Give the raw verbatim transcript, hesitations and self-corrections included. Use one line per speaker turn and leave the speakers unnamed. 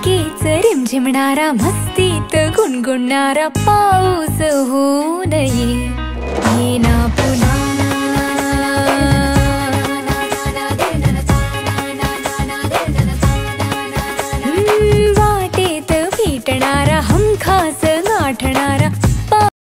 लगेच रिमझिमणारा, मस्तीत गुणगुणणारा पाऊस होऊ नये. येना पुन्हा हम्म, वाटेत भेटणारा हमखास